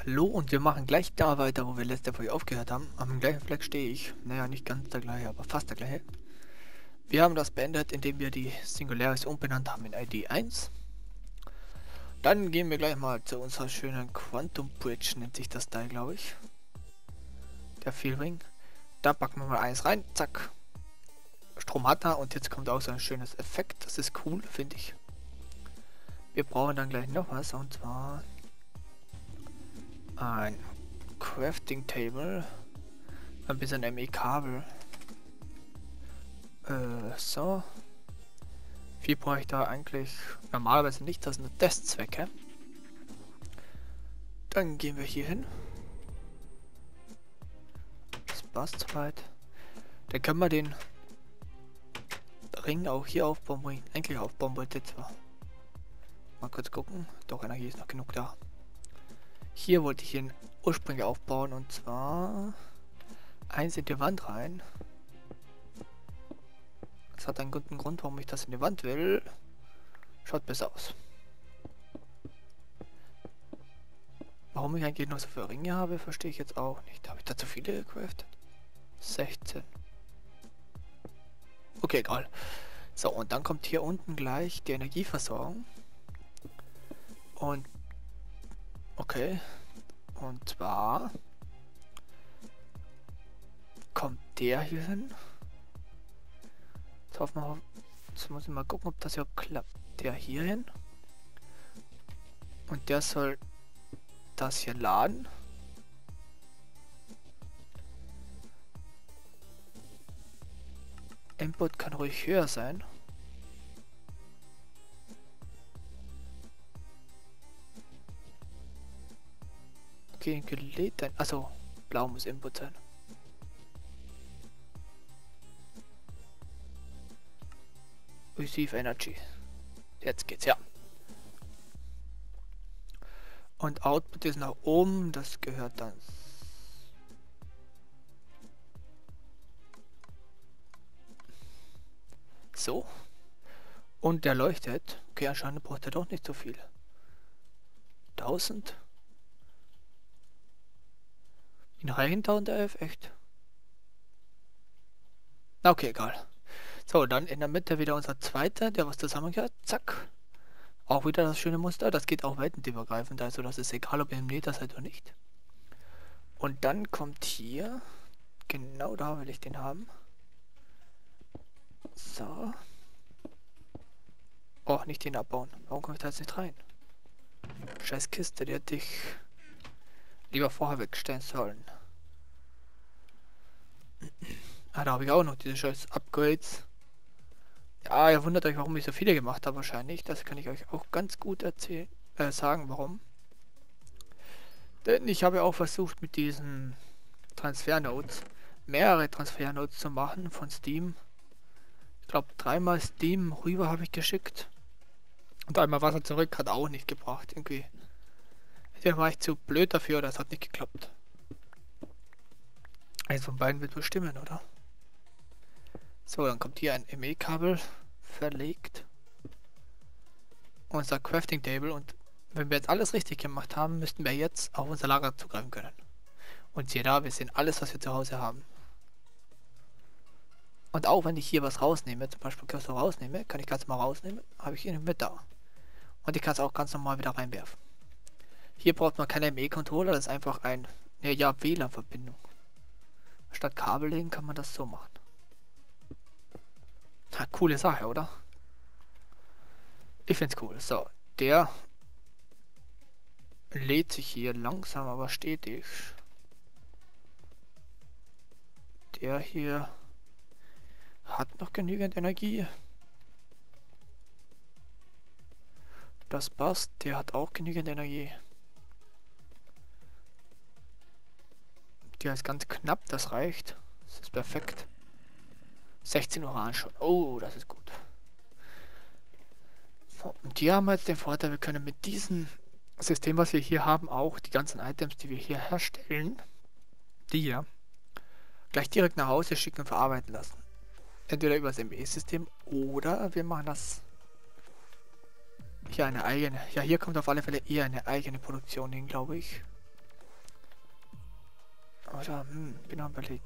Hallo und wir machen gleich da weiter, wo wir letzte Folge aufgehört haben. Am gleichen Fleck stehe ich. Naja, nicht ganz der gleiche, aber fast der gleiche. Wir haben das beendet, indem wir die Singularis umbenannt haben in ID 1. Dann gehen wir gleich mal zu unserer schönen Quantum Bridge, nennt sich das Teil, glaube ich. Der Feelring. Da packen wir mal eins rein, zack. Strom hat er und jetzt kommt auch so ein schönes Effekt. Das ist cool, finde ich. Wir brauchen dann gleich noch was und zwar ein Crafting Table, ein bisschen ME-Kabel. So. Viel brauche ich da eigentlich normalerweise nicht, das sind nur Testzwecke. Dann gehen wir hier hin. Das passt soweit. Dann können wir den Ring auch hier aufbauen, wo ich ihn eigentlich aufbauen wollte zwar. Mal kurz gucken. Doch, Energie ist noch genug da. Hier wollte ich ihn ursprünglich aufbauen und zwar eins in die Wand rein. Das hat einen guten Grund, warum ich das in die Wand will. Schaut besser aus. Warum ich eigentlich noch so viele Ringe habe, verstehe ich jetzt auch nicht. Habe ich da zu viele gecraftet? 16. Okay, egal. So, und dann kommt hier unten gleich die Energieversorgung. Und okay. Und zwar kommt der hier hin. Jetzt hoffen wir, jetzt muss ich mal gucken, ob das überhaupt klappt. Der hier hin. Und der soll das hier laden. Input kann ruhig höher sein. Okay, gelädt dann. Achso, blau muss Input sein. Receive Energy. Jetzt geht's, ja. Und Output ist nach oben, das gehört dann. So. Und der leuchtet. Okay, anscheinend braucht er doch nicht so viel. 1000. In reichen 1011, echt? Na okay, egal. So, dann in der Mitte wieder unser zweiter, der was zusammengehört. Zack. Auch wieder das schöne Muster. Das geht auch weitenübergreifend, also das ist egal, ob ihr im Meter seid oder nicht. Und dann kommt hier, genau da will ich den haben. So. Oh, nicht den abbauen. Warum komme ich da jetzt nicht rein? Scheiß Kiste, die hätte ich lieber vorher wegstellen sollen. Ah, da habe ich auch noch diese scheiß Upgrades. Ja, ihr wundert euch, warum ich so viele gemacht habe wahrscheinlich. Das kann ich euch auch ganz gut erzählen, sagen, warum. Denn ich habe auch versucht mit diesen Transfernodes mehrere Transfernodes zu machen von Steam. Ich glaube 3-mal Steam rüber habe ich geschickt. Und einmal Wasser zurück, hat auch nicht gebracht irgendwie. Entweder war ich zu blöd dafür oder es hat nicht geklappt. Eins von beiden wird wohl stimmen, oder? So, dann kommt hier ein ME-Kabel verlegt. Unser Crafting Table und wenn wir jetzt alles richtig gemacht haben, müssten wir jetzt auf unser Lager zugreifen können. Und siehe da, wir sehen alles, was wir zu Hause haben. Und auch wenn ich hier was rausnehme, zum Beispiel Cursor rausnehme, kann ich ganz mal rausnehmen, habe ich ihn mit da. Und ich kann es auch ganz normal wieder reinwerfen. Hier braucht man keine ME-Controller, das ist einfach eine WLAN-Verbindung. Statt Kabel legen kann man das so machen. Ha, coole Sache, oder? Ich find's cool. So, der lädt sich hier langsam, aber stetig. Der hier hat noch genügend Energie. Das passt, der hat auch genügend Energie. Der ist ganz knapp, das reicht. Das ist perfekt. 16 Uran schon. Oh, das ist gut. So, und hier haben wir jetzt den Vorteil, wir können mit diesem System, was wir hier haben, auch die ganzen Items, die wir hier herstellen, die hier, gleich direkt nach Hause schicken und verarbeiten lassen. Entweder über das ME-System oder wir machen das hier eine eigene. Ja, hier kommt auf alle Fälle eher eine eigene Produktion hin, glaube ich. Oder, bin am Überlegen.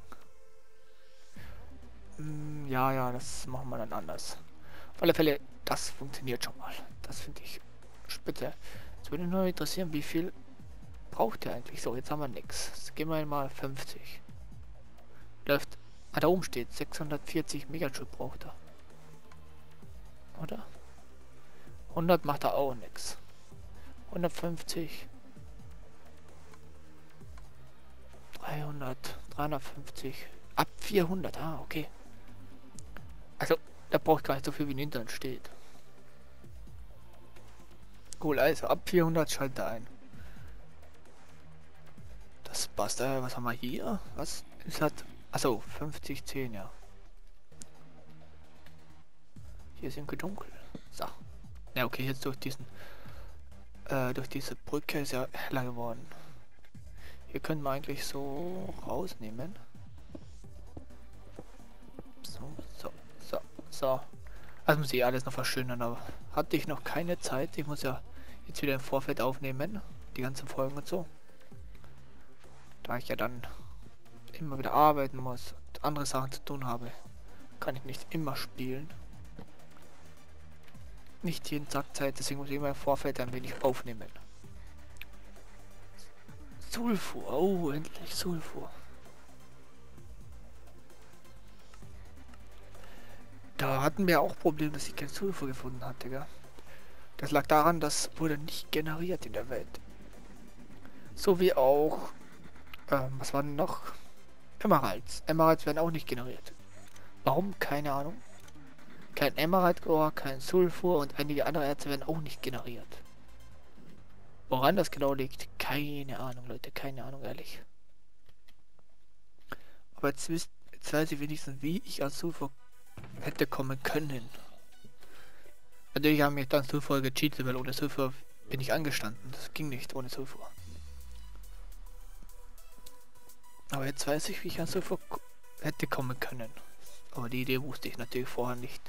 Ja, ja, das machen wir dann anders. Auf alle Fälle, das funktioniert schon mal. Das finde ich spitze. Jetzt würde mich nur interessieren, wie viel braucht der eigentlich? So, jetzt haben wir nichts. Jetzt gehen wir mal 50. Läuft. Ah, da oben steht 640 Megajoule braucht er. Oder? 100 macht er auch nichts. 150. 300. 350. Ab 400. Ah, okay. Also, der braucht gar nicht so viel, wie im Internet steht. Cool, also ab 400 schaltet er ein. Das passt. Was haben wir hier? Was? Es hat. Achso, 50, 10, ja. Hier ist irgendwie dunkel. So. Ja, okay, jetzt durch diese Brücke ist ja heller geworden. Hier können wir eigentlich so rausnehmen. So. Also muss ich alles noch verschönern, aber hatte ich noch keine Zeit. Ich muss ja jetzt wieder im Vorfeld aufnehmen. Die ganzen Folgen und so. Da ich ja dann immer wieder arbeiten muss und andere Sachen zu tun habe, kann ich nicht immer spielen. Nicht jeden Tag Zeit, deswegen muss ich immer im Vorfeld ein wenig aufnehmen. Sulfur, oh, endlich Sulfur. Da hatten wir auch Probleme, dass ich kein Sulfur gefunden hatte, gell? Das lag daran, das wurde nicht generiert in der Welt. So wie auch, was war denn noch? Emeralds. Emeralds werden auch nicht generiert. Warum? Keine Ahnung. Kein Emerald Ore, kein Sulfur und einige andere Erze werden auch nicht generiert. Woran das genau liegt, keine Ahnung, Leute, keine Ahnung, ehrlich. Aber jetzt weiß ich wenigstens, wie ich an Sulfur hätte kommen können. Natürlich haben wir dann Sulfur gecheatet, weil ohne Sulfur bin ich angestanden. Das ging nicht ohne Sulfur. Aber jetzt weiß ich, wie ich an Sulfur hätte kommen können. Aber die Idee wusste ich natürlich vorher nicht.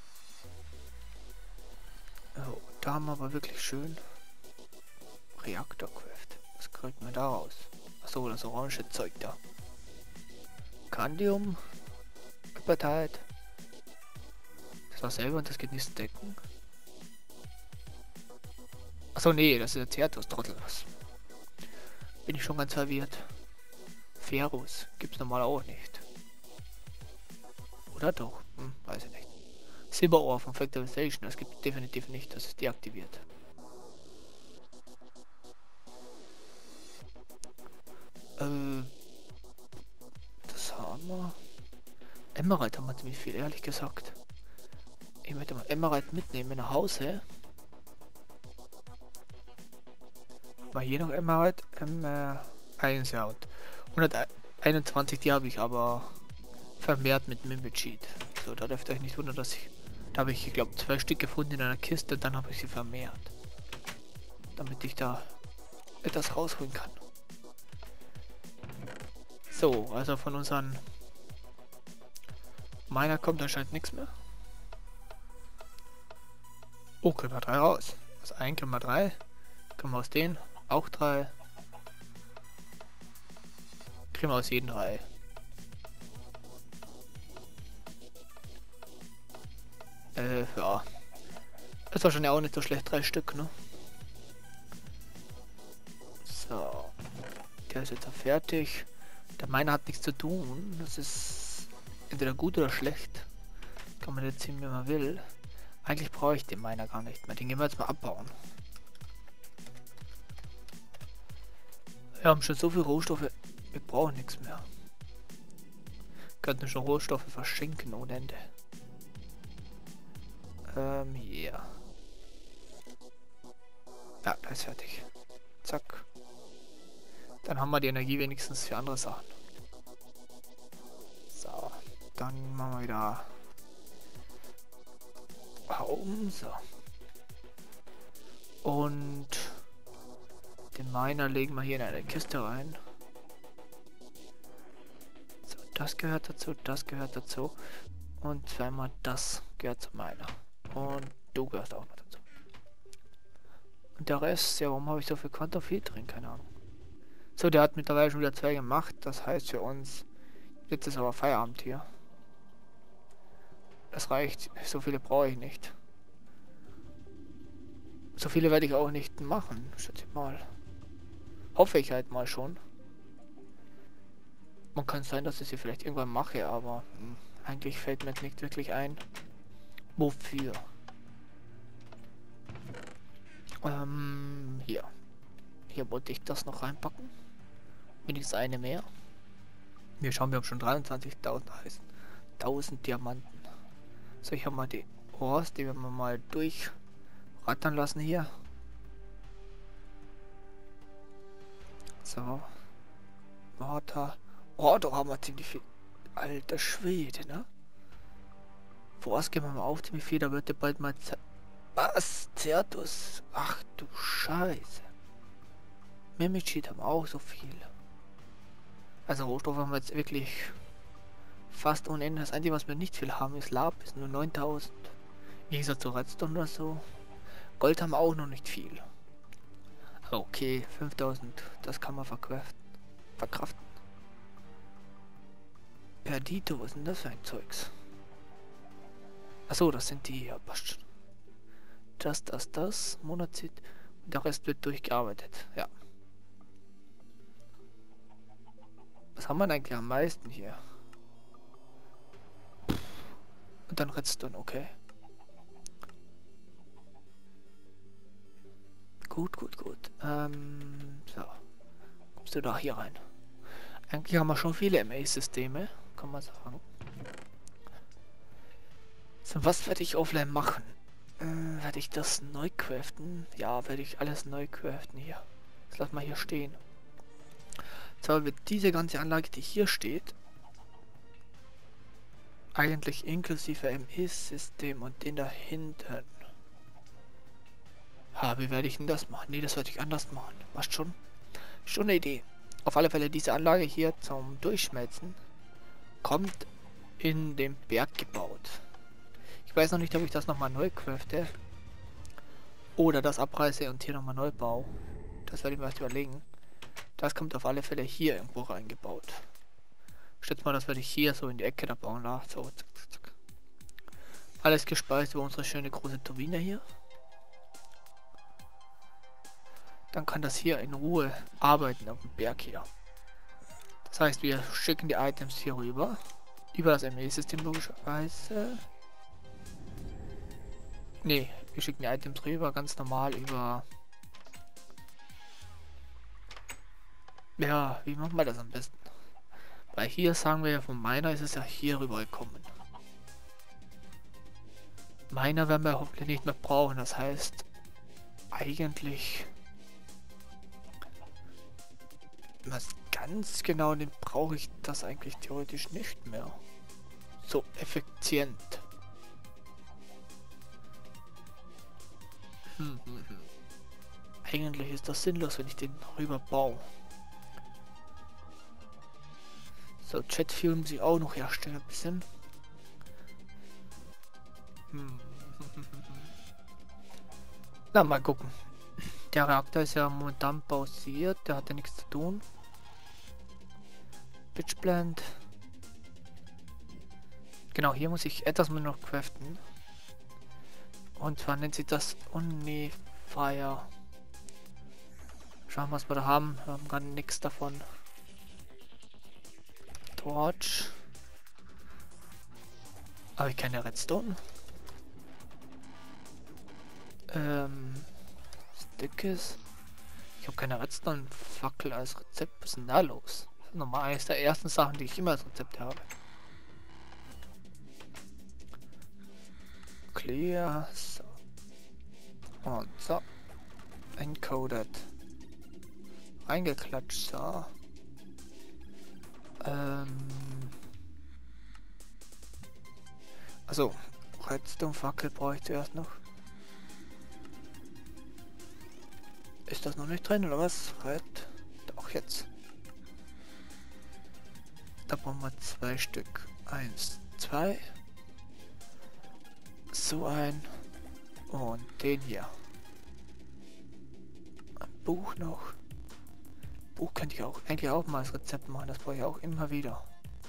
So, da haben wir aber wirklich schön Reaktorcraft. Was kriegt man da raus? Achso, das orange Zeug da. Candium. Apatite. Das war selber und das geht nicht decken. Achso, nee, das ist der Certus, Trottel. Was? Bin ich schon ganz verwirrt. Ferus gibt's normal auch nicht. Oder doch? Weiß ich nicht. Silberohr von Factorization, das gibt definitiv nicht, das ist deaktiviert. Das haben wir. Emerald haben wir ziemlich viel, ehrlich gesagt. Ich möchte mal Emerald mitnehmen nach Hause. War hier noch Emerald? 1 Jahr und 121, die habe ich aber vermehrt mit Mimikcheat. So, da dürft ihr euch nicht wundern, dass ich. Da habe ich, glaube 2 Stück gefunden in einer Kiste, dann habe ich sie vermehrt. Damit ich da etwas rausholen kann. So, also von unseren Miner kommt anscheinend nichts mehr. Oh, können wir 3 raus. Also 1 können wir 3. Können wir aus denen auch 3. Kriegen wir aus jedem 3. Ja. Das war schon ja auch nicht so schlecht, 3 Stück, ne? So. Der ist jetzt auch fertig. Der Miner hat nichts zu tun. Das ist entweder gut oder schlecht. Kann man jetzt ziehen, wie man will. Eigentlich brauche ich den Miner gar nicht mehr. Den gehen wir jetzt mal abbauen. Wir haben schon so viele Rohstoffe. Wir brauchen nichts mehr. Könnten schon Rohstoffe verschenken ohne Ende. Hier. Ja, da ist fertig. Zack. Dann haben wir die Energie wenigstens für andere Sachen. So. Dann machen wir wieder Home. So. Und den Miner legen wir hier in eine Kiste rein. So, das gehört dazu, das gehört dazu. Und zweimal das gehört zum Miner. Und du gehörst auch noch dazu. Und der Rest, ja, warum habe ich so viel Quantum Field drin? Keine Ahnung. So, der hat mittlerweile schon wieder 2 gemacht. Das heißt für uns, jetzt ist aber Feierabend hier. Das reicht. So viele brauche ich nicht. So viele werde ich auch nicht machen, schätze ich mal. Hoffe ich halt mal schon. Man kann sein, dass ich sie vielleicht irgendwann mache, aber eigentlich fällt mir jetzt nicht wirklich ein. Wofür? Hier. Hier wollte ich das noch reinpacken. Wenigstens eine mehr. Wir schauen, wir haben schon 23.000 heißen. 1000 Diamanten. So, ich habe mal die Ors, die wir mal durchrattern lassen hier. So. Water. Oh, da haben wir ziemlich viel. Alter Schwede, ne? Voraus gehen wir mal auf, ziemlich viel. Da wird ja bald mal was? Certus? Ach du Scheiße. Mimikit haben auch so viel. Also Rohstoffe haben wir jetzt wirklich fast ohne Ende. Das Einzige, was wir nicht viel haben, ist Lapis, nur 9000. Wie gesagt, so Redstone oder so. Gold haben wir auch noch nicht viel. Aber okay, 5000, das kann man verkraften. Perdito, was ist denn das für ein Zeugs? Achso, das sind die hier, passt. Das, Monatszeit. Und der Rest wird durchgearbeitet, ja. Was haben wir denn eigentlich am meisten hier? Und dann Redstone, okay. Gut. So. Kommst du da hier rein? Eigentlich haben wir schon viele MA-Systeme, kann man sagen. So, was werde ich offline machen? Werde ich das neu craften? Ja, werde ich alles neu craften hier. Das lass mal hier stehen. So, wird diese ganze Anlage, die hier steht, eigentlich inklusive ME-System und den da hinten. Wie werde ich denn das machen? Ne, das werde ich anders machen. Passt schon. Schon eine Idee. Auf alle Fälle diese Anlage hier zum Durchschmelzen kommt in den Berg gebaut. Ich weiß noch nicht, ob ich das nochmal neu crafte oder das abreiße und hier nochmal neu baue. Das werde ich mir erst überlegen. Das kommt auf alle Fälle hier irgendwo reingebaut. Ich schätze mal, das werde ich hier so in die Ecke da bauen. So, zack. Alles gespeist über unsere schöne große Turbine hier. Dann kann das hier in Ruhe arbeiten auf dem Berg hier. Das heißt, wir schicken die Items hier rüber. Über das ME-System logischerweise. Ne, wir schicken die Items rüber ganz normal über... Ja, wie machen wir das am besten? Weil hier sagen wir ja, von meiner ist es ja hier rüber gekommen. Meiner werden wir hoffentlich nicht mehr brauchen. Das heißt, eigentlich... Was ganz genau, den brauche ich das eigentlich theoretisch nicht mehr. So effizient. Eigentlich ist das sinnlos, wenn ich den rüber baue. So, Chatfuel muss ich auch noch herstellen ein bisschen. Na, mal gucken. Der Reaktor ist ja momentan pausiert, der hat ja nichts zu tun. Pitchblend. Genau, hier muss ich etwas mehr noch craften. Und zwar nennt sich das Unifier. Schauen wir, was wir da haben. Wir haben gar nichts davon. Torch. Habe ich keine Redstone? Stickes. Ich habe keine Redstone-Fackel als Rezept. Was ist denn da los? Das ist nochmal eines der ersten Sachen, die ich immer als Rezept habe. Clear. So. Und so. Encoded. Reingeklatscht. So. Also, Redstone-Fackel brauche ich zuerst noch. Ist das noch nicht drin oder was? Red. Doch jetzt. Da brauchen wir 2 Stück. 1, 2. So ein. Und den hier. Ein Buch noch. Buch könnte ich auch eigentlich auch mal als Rezept machen, das brauche ich auch immer wieder.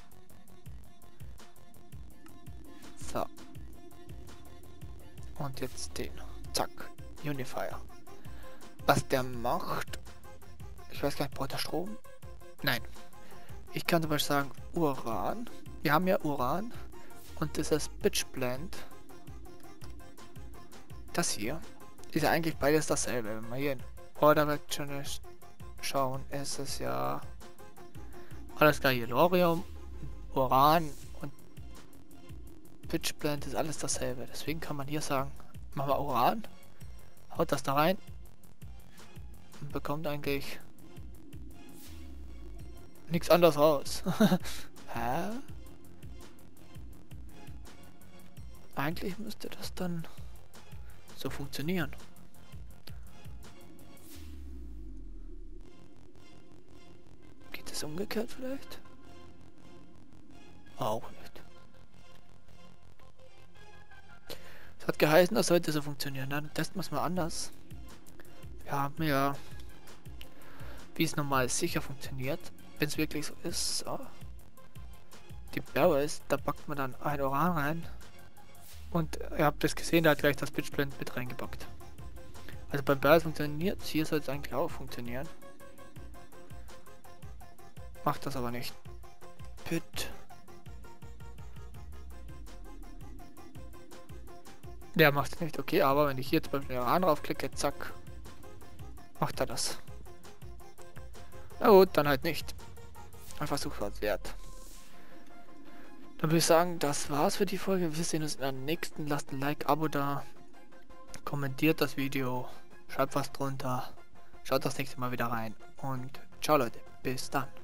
So. Und jetzt den. Zack. Unifier. Was der macht... Ich weiß gar nicht, braucht der Strom? Nein. Ich kann zum Beispiel sagen, Uran. Wir haben ja Uran. Und dieses Pitchblende. Das hier. Ist ja eigentlich beides dasselbe. Wenn wir hier in Order schon schauen, ist es ja alles gleich. Lorium, Uran und Pitchblende ist alles dasselbe. Deswegen kann man hier sagen, machen wir Uran, haut das da rein und bekommt eigentlich nichts anderes raus. Hä? Eigentlich müsste das dann so funktionieren. Geht es umgekehrt vielleicht? Auch nicht. Es hat geheißen, das sollte so funktionieren. Dann testen wir es mal anders. Wir haben ja, wie es normal sicher funktioniert, wenn es wirklich so ist. So. Die blaue ist, da packt man dann ein Uran rein. Und ihr habt das gesehen, da hat gleich das Pitchblende mit reingepackt. Also beim Blau funktioniert, hier soll es eigentlich auch funktionieren. Macht das aber nicht. Pit. Der macht es nicht, okay, aber wenn ich hier zum Beispiel Uran draufklicke, zack, macht er das. Na gut, dann halt nicht. Ein Versuch war es wert. Dann würde ich sagen, das war's für die Folge. Wir sehen uns in der nächsten. Lasst ein Like, Abo da. Kommentiert das Video. Schreibt was drunter. Schaut das nächste Mal wieder rein. Und ciao Leute. Bis dann.